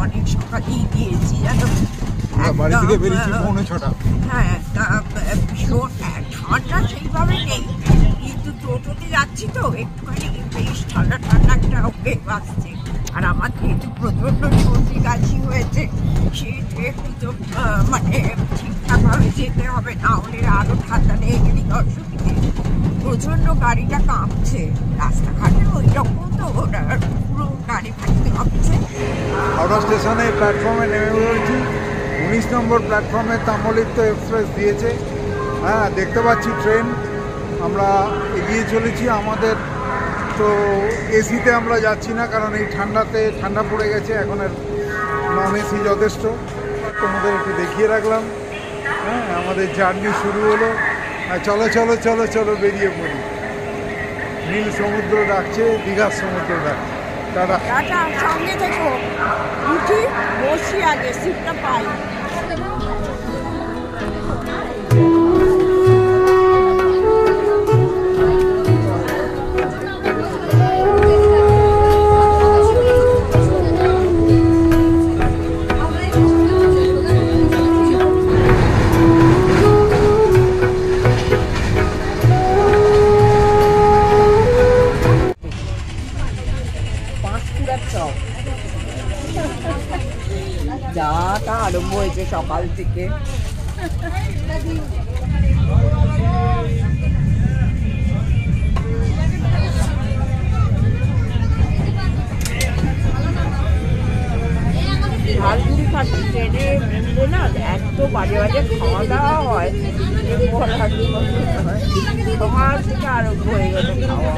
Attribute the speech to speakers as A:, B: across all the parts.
A: অনেক সকালেই গিয়েছি জানো, হ্যাঁ ভীষণ ঠান্ডা সেইভাবে নেই, কিন্তু টোটোতে যাচ্ছি তো একটুখানি বেশ ঠান্ডা ঠান্ডা একটা ওয়েভ আসছে। আর আমার যেহেতু প্রচণ্ড সর্দি কাশি হয়েছে, সেহেতু একটু তো মানে ঠিকঠাকভাবে যেতে হবে, না হলে আরও ঠান্ডা লেগে গেলে অসুবিধে। প্রচণ্ড গাড়িটা কাঁপছে, রাস্তাঘাটে ওই রকম তো পুরো গাড়ি ফাটি কাঁপছে।
B: হাওড়া স্টেশনে প্ল্যাটফর্মে নেমে পড়েছি। 19 নম্বর প্ল্যাটফর্মে তাম্রলিপ্ত এক্সপ্রেস দিয়েছে। হ্যাঁ, দেখতে পাচ্ছি ট্রেন। আমরা এগিয়ে চলেছি। আমাদের তো এসিতে আমরা যাচ্ছি না, কারণ এই ঠান্ডাতে ঠান্ডা পড়ে গেছে, এখন আর নন এসি যথেষ্ট। তোমাদের একটু দেখিয়ে রাখলাম। হ্যাঁ, আমাদের জার্নি শুরু হলো। চলো চলো চলো চলো বেরিয়ে পড়ি। নীল সমুদ্র ডাকছে, দীঘার সমুদ্র ডাকছে।
A: টাটা, সঙ্গে থেকো। উঠি, বসি, আগে সিটটা পাই। 上班自己。ঝালমুড়ি খাচ্ছি ট্রেনে উঠলে না, এত বাজে বাজে খাওয়া দাওয়া হয়, সকাল থেকে আরম্ভ হয়ে গেল খাওয়া।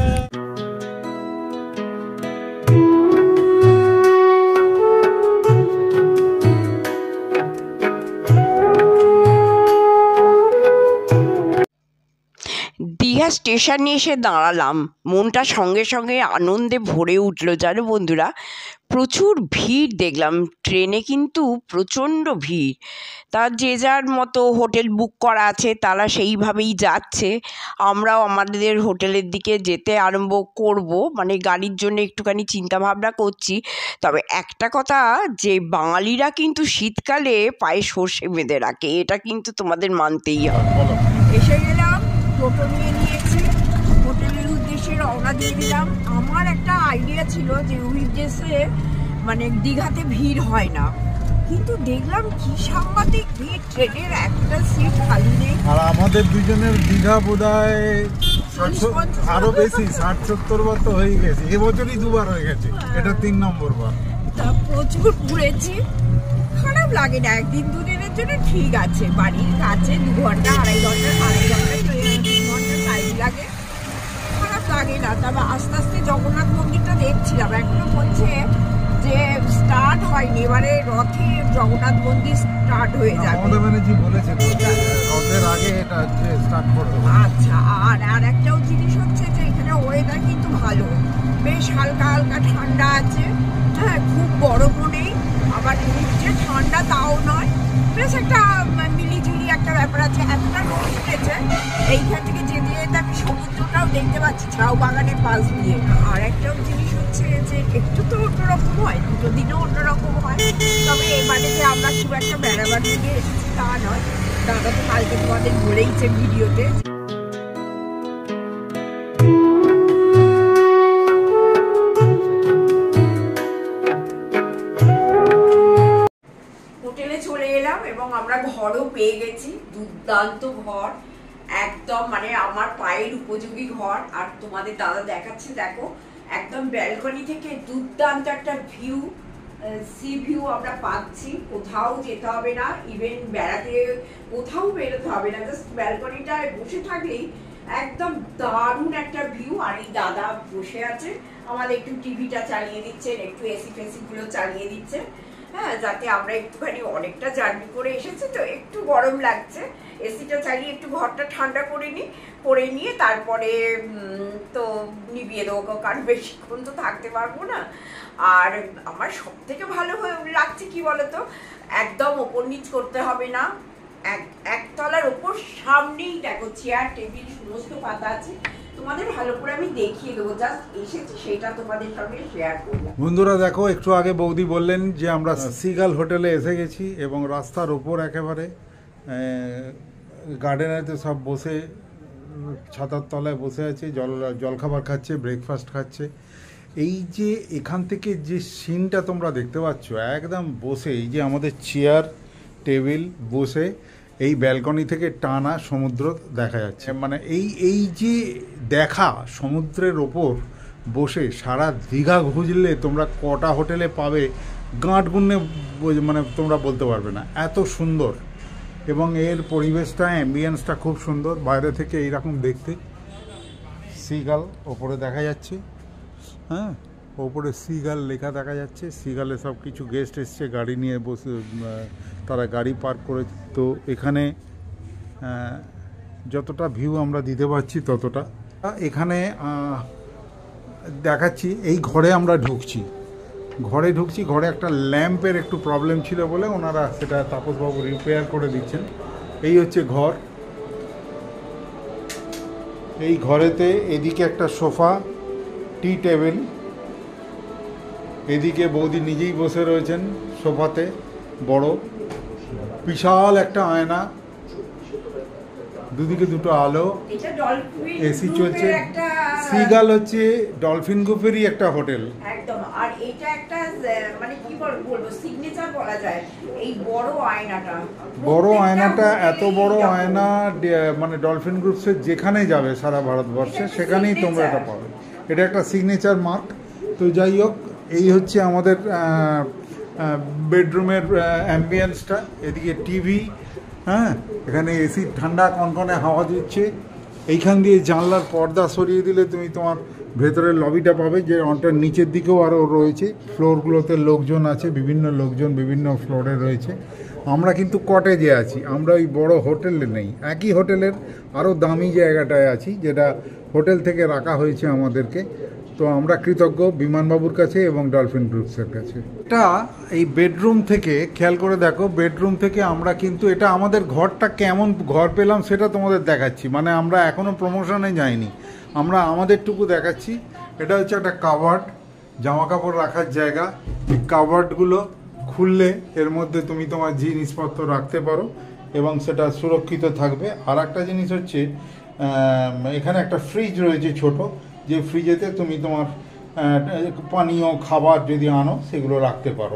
A: দীঘা স্টেশনে এসে দাঁড়ালাম, মনটা সঙ্গে সঙ্গে আনন্দে ভরে উঠলো জানো বন্ধুরা। প্রচুর ভিড় দেখলাম ট্রেনে, কিন্তু প্রচণ্ড ভিড়। তার যে যার মতো হোটেল বুক করা আছে তারা সেইভাবেই যাচ্ছে। আমরাও আমাদের হোটেলের দিকে যেতে আরম্ভ করব, মানে গাড়ির জন্য একটুখানি চিন্তা ভাবনা করছি। তবে একটা কথা, যে বাঙালিরা কিন্তু শীতকালে পায়ে সর্ষে বেঁধে রাখে, এটা কিন্তু তোমাদের মানতেই হবে। এসে গেলাম, টোটো নিয়ে নিয়েছি, হোটেলের উদ্দেশ্যে রওনা দিয়ে দিলাম। আমার একটা আইডিয়া ছিল যে উইকডেসে মানে দীঘাতে ভিড় হয় না, কিন্তু দেখলাম কি সাংঘাতিক ভিড়, ট্রেনের একটা সিট খালি নেই।
B: আর আমাদের দুজনের দীঘা বোধহয় আরো বেশি 60-70 বার তো হয়ে গেছে, এবছরই 2 বার হয়ে গেছে, এটা 3 নম্বর বার।
A: তা প্রচুর ঘুরেছি, খারাপ লাগে না, একদিন দুদিনের জন্য ঠিক আছে। বাড়ির কাছে 2 ঘন্টা 2.5 ঘন্টা 3 ঘন্টা টাইম লাগে, খারাপ লাগে না। তবে আস্তে আস্তে জগন্নাথ মন্দিরটা দেখছিলাম, এখনো বলছে যে স্টার্ট হয়নি, এবারে রথে জগন্নাথ মন্দির স্টার্ট হয়ে যাবে।
B: আমাদের ম্যানেজি বলেছে রথের আগে এটা স্টার্ট করবে।
A: আচ্ছা, আর একটাও জিনিস হচ্ছে যে এখানে ওয়েদার কিন্তু ভালো, বেশ হালকা হালকা ঠান্ডা আছে। হ্যাঁ, খুব গরমও নেই, আবার যে ঠান্ডা তাও নয়, বেশ একটা মিলিঝুলি একটা ব্যাপার আছে। এতটা রোদ উঠেছে, এইখান থেকে যেতে যেতে আমি সমুদ্রটাও দেখতে পাচ্ছি ঝাউ বাগানের পাশ দিয়ে। আর একটাও জিনিস হচ্ছে যে একটু তো অন্যরকম হয়, 2 দিনও অন্যরকম হয়। তবে এবারে যে আমরা খুব একটা বেড়াবার দিকে এসেছি তা নয়, দাদা তো কালকে তোমাদের বলেইছে ভিডিওতে। হোটেলে চলে এলাম এবং আমরা ঘরও পেয়ে গেছি, দুর্দান্ত ঘর একদম, মানে আমার পায়ের উপযোগী ঘর। আর তোমাদের দাদা দেখাচ্ছে, দেখো একদম ব্যালকনি থেকে দুর্দান্ত একটা ভিউ, সি ভিউ আমরা পাচ্ছি। কোথাও যেতে হবে না, ইভেন বেড়াতে কোথাও বেরোতে হবে না, জাস্ট ব্যালকনিটায় বসে থাকলেই একদম দারুণ একটা ভিউ। আর এই দাদা বসে আছে, আমাদের একটু টিভিটা চালিয়ে দিচ্ছেন, একটু এসি ফেসি গুলো চালিয়ে দিচ্ছেন, হ্যাঁ, যাতে আমরা একটুখানি অনেকটা জার্নি করে এসেছি তো একটু গরম লাগছে, এসিটা চালিয়ে একটু ঘরটা ঠান্ডা করে নিয়ে তারপরে তো নিভিয়ে দেবো, কারণ বেশিক্ষণ তো থাকতে পারবো না। আর আমার সব থেকে ভালো লাগছে কি বলতো, একদম ওপর নিচ করতে হবে না, একতলার ওপর সামনেই দেখো চেয়ার টেবিল সমস্ত পাতা আছে, তোমাদের ভালো করে আমি দেখিয়ে দেবো, জাস্ট এসেছি সেটা তোমাদের সঙ্গে শেয়ার করলাম।
B: বন্ধুরা দেখো, একটু আগে বৌদি বললেন যে আমরা সিগাল হোটেলে এসে গেছি এবং রাস্তার ওপর একেবারে গার্ডেনেতে সব বসে ছাতার তলায় বসে আছে, জলখাবার খাচ্ছে, ব্রেকফাস্ট খাচ্ছে। এই যে এখান থেকে যে সিনটা তোমরা দেখতে পাচ্ছ, একদম বসে এই যে আমাদের চেয়ার টেবিল বসে এই ব্যালকনি থেকে টানা সমুদ্র দেখা যাচ্ছে। মানে এই যে দেখা সমুদ্রের ওপর বসে সারা দীঘা খুঁজলে তোমরা কটা হোটেলে পাবে গাঁট গুণে মানে তোমরা বলতে পারবে না, এত সুন্দর। এবং এর পরিবেশটা, অ্যাম্বিয়েন্সটা খুব সুন্দর বাইরে থেকে এইরকম দেখতে। সিগাল ওপরে দেখা যাচ্ছে, হ্যাঁ ওপরে সিগাল লেখা দেখা যাচ্ছে। সিগালে সব কিছু গেস্ট এসছে গাড়ি নিয়ে বসে, তারা গাড়ি পার্ক করে। তো এখানে যতটা ভিউ আমরা দিতে পারছি ততটা। এখানে দেখাচ্ছি, এই ঘরে আমরা ঢুকছি, ঘরে একটা ল্যাম্পের একটু প্রবলেম ছিল বলে ওনারা সেটা তাপসবাবু রিপেয়ার করে দিচ্ছেন। এই হচ্ছে ঘর। এই ঘরেতে এদিকে একটা সোফা, টি টেবিল, এদিকে বৌদি নিজেই বসে রয়েছেন সোফাতে, বড় বিশাল একটা আয়না, দুদিকে দুটো আলো, এসি চলছে। সিগাল হচ্ছে ডলফিন গ্রুপেরই একটা হোটেল
A: একদম। আর এটা একটা মানে কি বলবো, সিগনেচার বলা যায় এই বড় আয়নাটা।
B: এত বড় আয়না মানে ডলফিন গ্রুপসের যেখানে যাবে সারা ভারতবর্ষে সেখানেই তোমরা এটা পাবে। এটা একটা সিগনেচার মার্ক। তো যাই হোক, এই হচ্ছে আমাদের বেডরুমের অ্যাম্বিয়েন্সটা। এদিকে টিভি, হ্যাঁ এখানে এসি ঠান্ডা কনকনে হাওয়া দিচ্ছে। এইখান দিয়ে জানলার পর্দা সরিয়ে দিলে তুমি তোমার ভেতরের লবিটা পাবে, যে অনটার নিচের দিকেও আরও রয়েছে ফ্লোরগুলোতে লোকজন আছে, বিভিন্ন লোকজন বিভিন্ন ফ্লোরে রয়েছে। আমরা কিন্তু কটেজে আছি, আমরা ওই বড় হোটেলে নেই, একই হোটেলের আরও দামি জায়গাটায় আছি, যেটা হোটেল থেকে রাখা হয়েছে আমাদেরকে। তো আমরা কৃতজ্ঞ বিমানবাবুর কাছে এবং ডলফিন গ্রুপসের কাছে। এটা এই বেডরুম থেকে খেয়াল করে দেখো, বেডরুম থেকে আমরা কিন্তু এটা আমাদের ঘরটা কেমন ঘর পেলাম সেটা তোমাদের দেখাচ্ছি। মানে আমরা এখনও প্রমোশনে যাইনি, আমরা আমাদেরটুকু দেখাচ্ছি। এটা হচ্ছে একটা কাভার্ড, জামা কাপড় রাখার জায়গা। এই কাভার্ডগুলো খুললে এর মধ্যে তুমি তোমার জিনিসপত্র রাখতে পারো এবং সেটা সুরক্ষিত থাকবে। আর একটা জিনিস হচ্ছে এখানে একটা ফ্রিজ রয়েছে ছোট, যে ফ্রিজেতে তুমি তোমার পানীয় খাবার যদি আনো সেগুলো রাখতে পারো।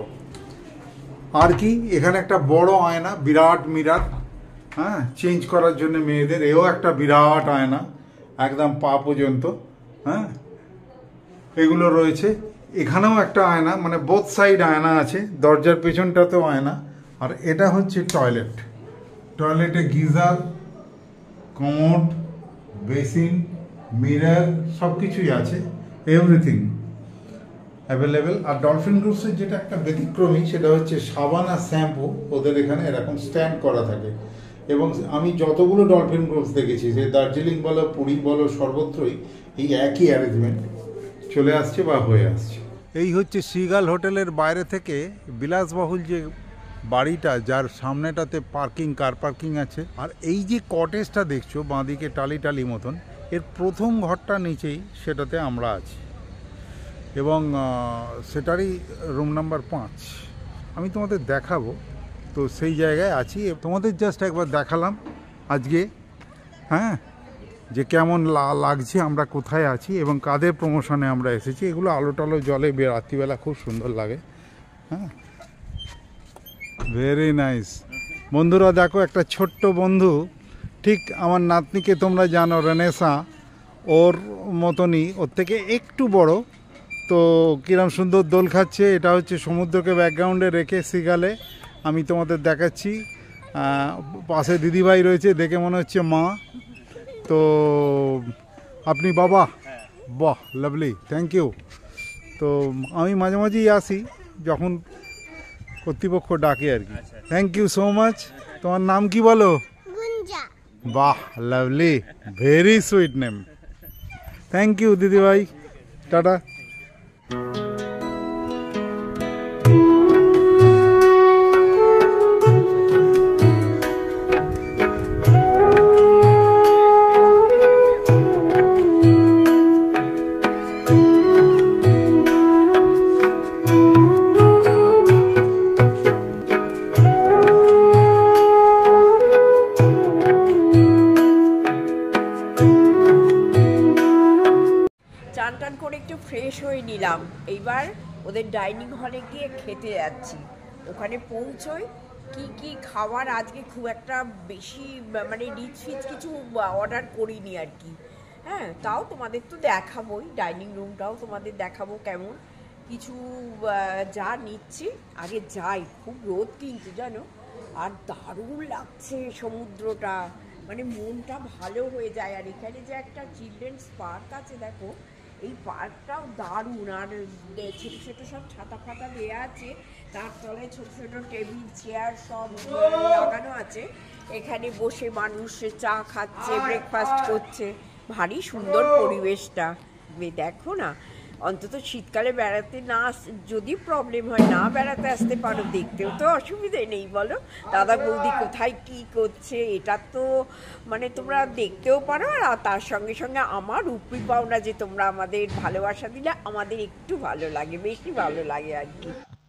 B: আর কি, এখানে একটা বড় আয়না, বিরাট মিরার, হ্যাঁ চেঞ্জ করার জন্য মেয়েদের। এও একটা বিরাট আয়না, একদম পা পর্যন্ত, হ্যাঁ এগুলো রয়েছে। এখানেও একটা আয়না, মানে বোথ সাইড আয়না আছে, দরজার পেছনটাতেও আয়না। আর এটা হচ্ছে টয়লেট। টয়লেটে গিজার, কমোড, বেসিন, মিরর সব কিছুই আছে, এভরিথিং অ্যাভেলেবেল। আর ডলফিন গ্রুপসের যেটা একটা ব্যতিক্রমী সেটা হচ্ছে সাবান আর শ্যাম্পু ওদের এখানে এরকম স্ট্যান্ড করা থাকে। এবং আমি যতগুলো ডলফিন গ্রুপস দেখেছি, যে দার্জিলিং বলো, পুরী বলো, সর্বত্রই এই একই অ্যারেঞ্জমেন্ট চলে আসছে বা হয়ে আসছে। এই হচ্ছে সিগাল হোটেলের বাইরে থেকে বিলাসবহুল যে বাড়িটা, যার সামনেটাতে পার্কিং, কার পার্কিং আছে। আর এই যে কটেজটা দেখছো বাঁদিকে টালি টালি মতন, এর প্রথম ঘরটা নিচেই, সেটাতে আমরা আছি এবং সেটারই রুম নাম্বার 5 আমি তোমাদের দেখাবো। তো সেই জায়গায় আছি, তোমাদের জাস্ট একবার দেখালাম আজকে, হ্যাঁ যে কেমন লাগছে, আমরা কোথায় আছি এবং কাদের প্রমোশনে আমরা এসেছি। এগুলো আলো টালো জলে রাত্রিবেলা খুব সুন্দর লাগে। হ্যাঁ, ভেরি নাইস। বন্ধুরা দেখো, একটা ছোট্ট বন্ধু, ঠিক আমার নাতনিকে তোমরা জানো, রেনেসা, ওর মতনই, ওর থেকে একটু বড়। তো কিরম সুন্দর দোল খাচ্ছে। এটা হচ্ছে সমুদ্রকে ব্যাকগ্রাউন্ডে রেখে সিগালে আমি তোমাদের দেখাচ্ছি। পাশে দিদিভাই রয়েছে, দেখে মনে হচ্ছে মা। তো আপনি বাবা? বাহ, লাভলি, থ্যাংক ইউ। তো আমি মাঝে মাঝেই আসি যখন কর্তৃপক্ষ ডাকে আর কি। Thank you so much. তোমার নাম কি বলো? বাহ, lovely, very sweet name. Thank you দিদিভাই, টাটা।
A: ফ্রেশ হয়ে নিলাম, এইবার ওদের ডাইনিং হলে গিয়ে খেতে যাচ্ছি। ওখানে পৌঁছোই কি কি খাবার, আজকে খুব একটা বেশি মানে রিচ ফিচ কিছু অর্ডার করিনি আর কি। হ্যাঁ, তাও তোমাদের তো দেখাবোই, ডাইনিং রুমটাও তোমাদের দেখাবো কেমন কিছু যা নিচ্ছি। আগে যাই, খুব রোদ কিন্তু জানো, আর দারুণ লাগছে সমুদ্রটা, মানে মনটা ভালো হয়ে যায়। আর এখানে যে একটা চিলড্রেন্স পার্ক আছে দেখো, এই পার্কটাও দারুণ। আর ছোটো ছোটো সব ছাতা ফাতা দেওয়া আছে, তার তলায় ছোটো ছোটো টেবিল চেয়ার সব লাগানো আছে। এখানে বসে মানুষ চা খাচ্ছে, ব্রেকফাস্ট করছে, ভারী সুন্দর পরিবেশটা। দেখো না, অন্তত শীতকালে বেড়াতে না, যদি প্রবলেম হয় না বেড়াতে আসতে পারো, দেখতেও তো অসুবিধে নেই বলো। দাদা বৌদি কোথায় কী করছে এটা তো মানে তোমরা দেখতেও পারো। আর তার সঙ্গে সঙ্গে আমার উপরি পাওনা যে তোমরা আমাদের ভালোবাসা দিলে আমাদের একটু ভালো লাগে, বেশি ভালো লাগে আর কি।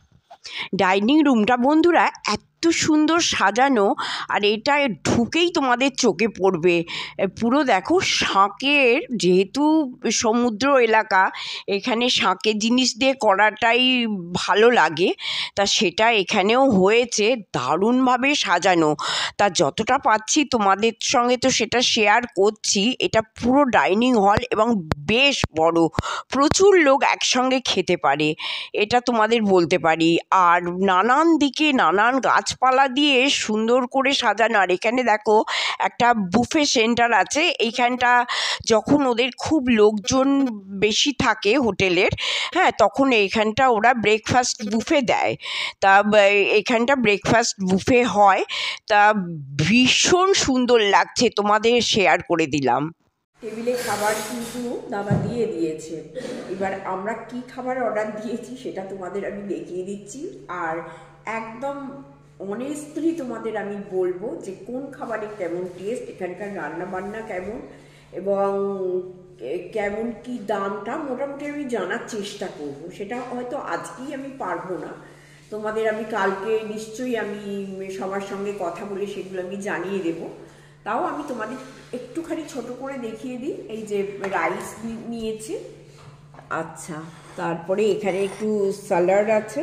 A: ডাইনিং রুমটা বন্ধুরা এত সুন্দর সাজানো, আর এটা ঢুকেই তোমাদের চোখে পড়বে পুরো দেখো শাঁকের, যেহেতু সমুদ্র এলাকা এখানে শাঁকের জিনিস দিয়ে করাটাই ভালো লাগে, তা সেটা এখানেও হয়েছে, দারুণভাবে সাজানো। তা যতটা পাচ্ছি তোমাদের সঙ্গে তো সেটা শেয়ার করছি। এটা পুরো ডাইনিং হল এবং বেশ বড়, প্রচুর লোক একসঙ্গে খেতে পারে, এটা তোমাদের বলতে পারি। আর নানান দিকে নানান গাছপালা দিয়ে সুন্দর করে সাজানো। আর এখানে দেখো একটা বুফে সেন্টার আছে, এইখানটা যখন ওদের খুব লোকজন বেশি থাকে হোটেলের, হ্যাঁ, তখন এইখানটা ওরা ব্রেকফাস্ট বুফে দেয়। তা এখানটা ব্রেকফাস্ট বুফে হয়, তা ভীষণ সুন্দর লাগছে, তোমাদের শেয়ার করে দিলাম। টেবিলে খাবার কিন্তু দাদা দিয়ে দিয়েছে, এবার আমরা কি খাবার অর্ডার দিয়েছি সেটা তোমাদের আমি দেখিয়ে দিচ্ছি। আর একদম অনেস্টলি তোমাদের আমি বলবো যে কোন খাবারের কেমন টেস্ট, এখানকার রান্না বান্না কেমন এবং কেমন কি দামটা মোটামুটি আমি জানার চেষ্টা করব। সেটা হয়তো আজকেই আমি পারবো না, তোমাদের আমি কালকে নিশ্চয়ই আমি সবার সঙ্গে কথা বলে সেগুলো আমি জানিয়ে দেবো। তাও আমি তোমাদের একটুখানি ছোট করে দেখিয়ে দিই। এই যে রাইস নিয়েছি, আচ্ছা, তারপরে এখানে একটু স্যালাড আছে,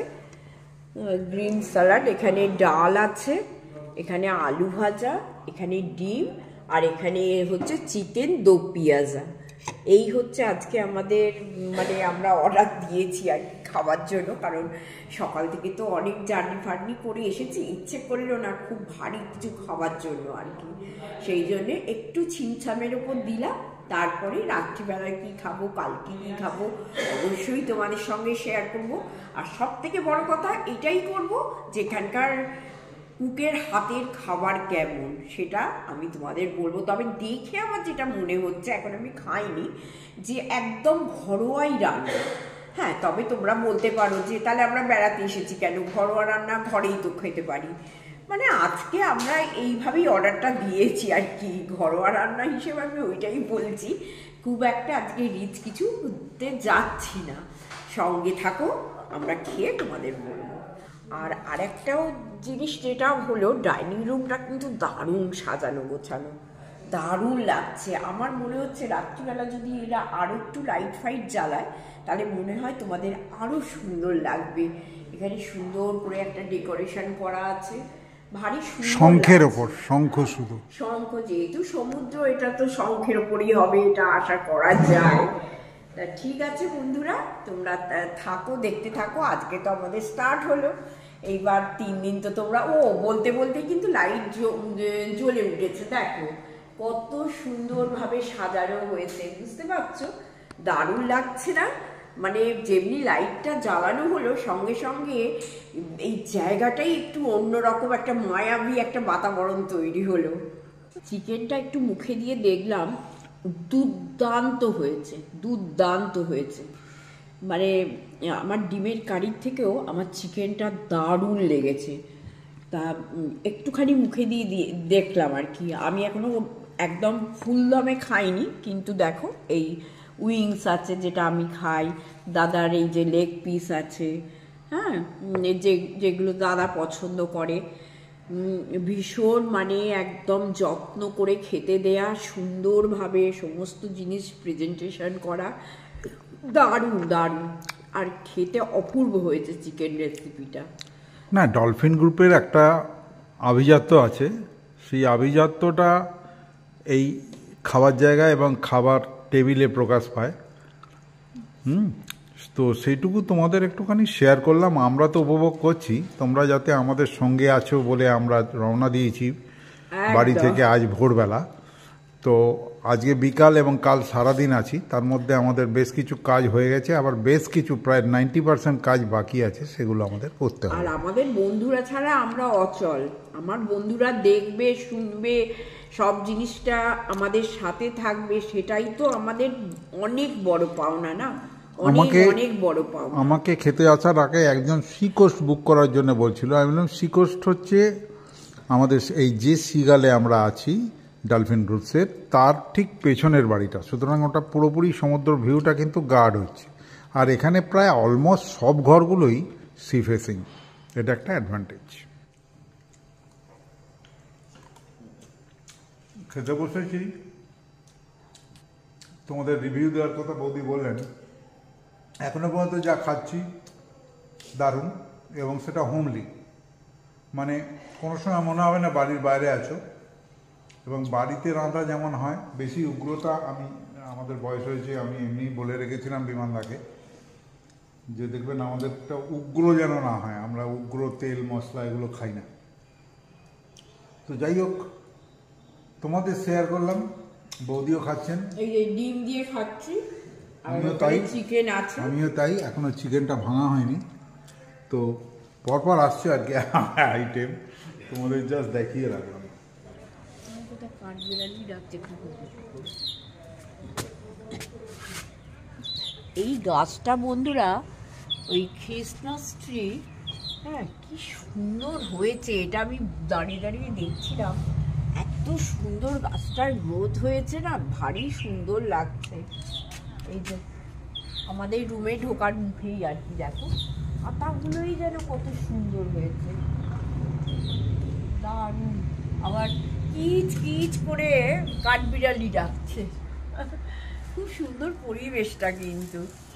A: গ্রিন স্যালাড, এখানে ডাল আছে, এখানে আলু ভাজা, এখানে ডিম, আর এখানে হচ্ছে চিকেন দো পিয়াজা। এই হচ্ছে আজকে আমাদের মানে আমরা অর্ডার দিয়েছি আর খাওয়ার জন্য, কারণ সকাল থেকে তো অনেক জার্নি ফার্নি করে এসেছি, ইচ্ছে করলো না খুব ভারী কিছু খাওয়ার জন্য আর কি, সেই জন্যে একটু ছিমছামের ওপর দিলাম। তারপরে রাত্রিবেলায় কী খাবো, কালকে কী খাবো অবশ্যই তোমাদের সঙ্গে শেয়ার করব। আর সব থেকে বড় কথা এটাই করব, যেখানকার কুকের হাতের খাবার কেমন সেটা আমি তোমাদের বলবো। তবে দেখে আমার যেটা মনে হচ্ছে, এখন আমি খাইনি, যে একদম ঘরোয়াই রান্না। হ্যাঁ, তবে তোমরা বলতে পারো যে তাহলে আমরা বেড়াতে এসেছি কেন, ঘরোয়া রান্না ঘরেই তো খেতে পারি। মানে আজকে আমরা এইভাবেই অর্ডারটা দিয়েছি আর কি, ঘরোয়া রান্না হিসেবে আমি ওইটাই বলছি। খুব একটা আজকে রিচ কিছু করতে যাচ্ছি না, সঙ্গে থাকো, আমরা খেয়ে তোমাদের বলবো। আর আরেকটাও জিনিস যেটা হলো, ডাইনিং রুমটা কিন্তু দারুণ সাজানো গোছানো, দারুণ লাগছে। আমার মনে হচ্ছে রাত্রিবেলা যদি এরা আরও একটু লাইট ফাইট জ্বালায় তাহলে মনে হয় তোমাদের আরও সুন্দর লাগবে। এখানে সুন্দর করে একটা ডেকোরেশন করা আছে, ভারী সুন্দর। শঙ্খের ওপর, শঙ্খ, শুধু শঙ্খ, যেহেতু সমুদ্র এটা তো শঙ্খের ওপরই হবে, এটা আশা করা যায়। তা ঠিক আছে বন্ধুরা, তোমরা থাকো, দেখতে থাকো। আজকে তো আমাদের স্টার্ট হলো, এইবার 3 দিন তো তোমরা বলতে বলতে কিন্তু লাইট জ্বলে উঠেছে, দেখো কত সুন্দরভাবে সাজানো হয়েছে, বুঝতে পারছো? দারুণ লাগছে না? মানে যেমনি লাইটটা জ্বালানো হলো সঙ্গে সঙ্গে এই জায়গাটাই একটু অন্যরকম একটা মায়াবী একটা বাতাবরণ তৈরি হলো। চিকেনটা একটু মুখে দিয়ে দেখলাম, দুর্দান্ত হয়েছে, দুর্দান্ত হয়েছে। মানে আমার ডিমের কারির থেকেও আমার চিকেনটা দারুণ লেগেছে। তা একটুখানি মুখে দিয়ে দেখলাম আর কি। আমি এখনো একদম ফুল দমে খাইনি, কিন্তু দেখো এই উইংস আছে যেটা আমি খাই, দাদার এই যে লেগ পিস আছে, হ্যাঁ, যেগুলো দাদা পছন্দ করে, ভীষণ মানে একদম যত্ন করে খেতে দেয়া, সুন্দরভাবে সমস্ত জিনিস প্রেজেন্টেশন করা, দারুণ দারুণ, আর খেতে অপূর্ব হয়েছে চিকেন রেসিপিটা।
B: না, ডলফিন গ্রুপের একটা আভিজাত্য আছে, সেই আভিজাত্যটা এই খাবার জায়গা এবং খাবার টেবিলে প্রকাশ পায়। তো সেইটুকু তোমাদের একটুখানি শেয়ার করলাম। আমরা তো উপভোগ করছি, তোমরা যাতে আমাদের সঙ্গে আছো বলে আমরা রওনা দিয়েছি বাড়ি থেকে আজ ভোরবেলা। তো আজকে বিকাল এবং কাল সারাদিন আছি, তার মধ্যে আমাদের বেশ কিছু কাজ হয়ে গেছে, আবার বেশ কিছু প্রায় 90% কাজ বাকি আছে, সেগুলো আমাদের করতে হবে।
A: আর আমাদের বন্ধুরা ছাড়া আমরা অচল। আমার বন্ধুরা দেখবে, শুনবে, সব জিনিসটা আমাদের সাথে থাকবে, সেটাই তো আমাদের অনেক বড় পাওনা না, অনেক বড় পাওনা।
B: আমাকে খেতে আসার আগে একজন সি কোস্ট বুক করার জন্য বলছিল। আমি বললাম সি কোস্ট হচ্ছে আমাদের এই যে সিগালে আমরা আছি ডলফিন গ্রুপসের, তার ঠিক পেছনের বাড়িটা, সুতরাং ওটা পুরোপুরি সমুদ্র ভিউটা কিন্তু গার্ড হচ্ছে। আর এখানে প্রায় অলমোস্ট সব ঘরগুলোই সি ফেসিং, এটা একটা অ্যাডভান্টেজ। খেতে বসেছি, তোমাদের রিভিউ দেওয়ার কথা বৌদি বললেন। এখনো পর্যন্ত যা খাচ্ছি দারুণ, এবং সেটা হোমলি, মানে কোনো সময় মনে হবে না বাড়ির বাইরে আছো। এবং বাড়িতে রান্না যেমন হয়, বেশি উগ্রতা, আমাদের বয়স হয়েছে, আমি এমনি বলে রেখেছিলাম বিমানদাকে যে দেখবেন আমাদেরটা উগ্র যেন না হয়, আমরা উগ্র তেল মশলা এগুলো খাই না। তো যাই হোক, তোমাদের শেয়ার করলাম। বৌদিও খাচ্ছেন,
A: এই যে ডিম দিয়ে খাচ্ছি,
B: আমিও তাই,
A: চিকেন আছে,
B: আমিও তাই। এখনো চিকেনটা ভাঙা হয়নি, তো পরপর আসছে আর কি আইটেম, তোমাদের জাস্ট দেখিয়ে রাখলাম।
A: এই গাছটা বন্ধুরা ওই খ্রিস্টমাস ট্রি, হ্যাঁ, কি সুন্দর হয়েছে, এটা আমি দাঁড়িয়ে দাঁড়িয়ে দেখছিলাম, এত সুন্দর গাছটার গ্রোথ হয়েছে না, ভারী সুন্দর লাগছে। এই যে আমাদের রুমে ঢোকার মুখেই আর কি, দেখো পাতাগুলোই যেন কত সুন্দর হয়েছে, দারুণ। আবার কিচ কিচ করে কাঠবিড়ালি ডাকছে, খুব সুন্দর পরিবেশটা কিন্তু।